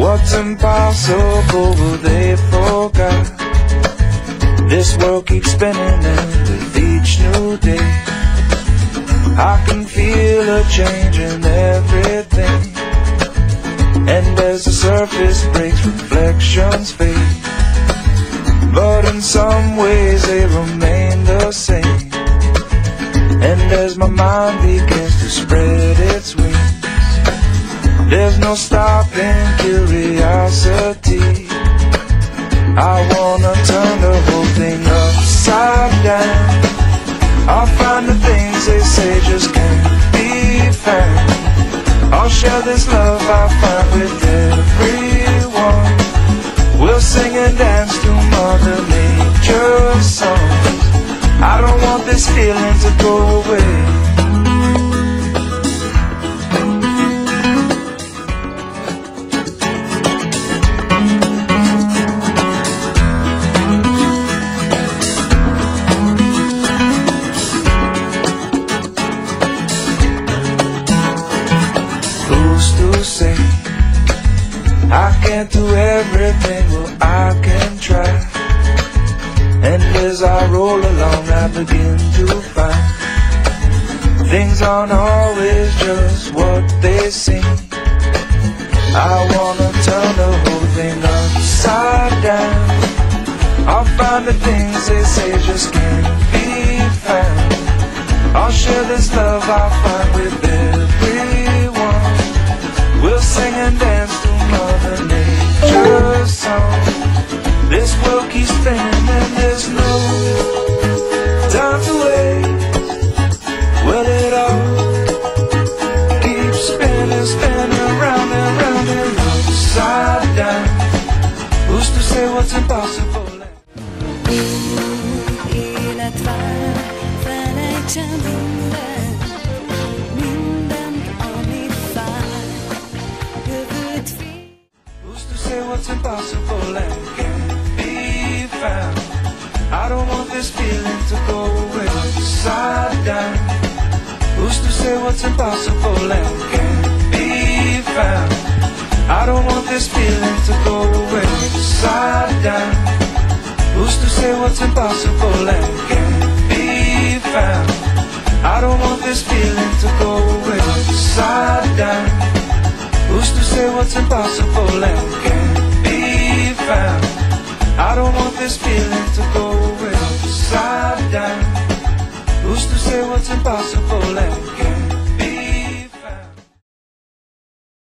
What's impossible they forgot. This world keeps spinning and with each new day I can feel a change in everything. And as the surface breaks, reflections fade, but in some ways they remain the same. And as my mind begins to spread its wings, there's no stopping curiosity. I wanna turn the whole thing upside down. I'll find the things they say just can't be found. I'll share this love I find with everyone. We'll sing and dance to Mother Nature's songs. I don't want this feeling to go away. Say I can't do everything, well I can try. And as I roll along I begin to find things aren't always just what they seem. I wanna turn the whole thing upside down. I'll find the things they say just can't be found. I'll share this love I find with everyone. We'll sing and dance to Mother Nature's song. This world keeps spinning and there's no time to waste. Well, it all keeps spinning, spinning round and round and upside down. Who's to say what's impossible? What's impossible and can't be found. I don't want this feeling to go away. Upside down. Who's to say what's impossible and can't be found? I don't want this feeling to go away. Upside down. Who's to say what's impossible and can't be found? I don't want this feeling to go away. Upside down. Who's to say what's impossible and can't be found? I don't want this feeling to go away. Upside down. Who's to say what's impossible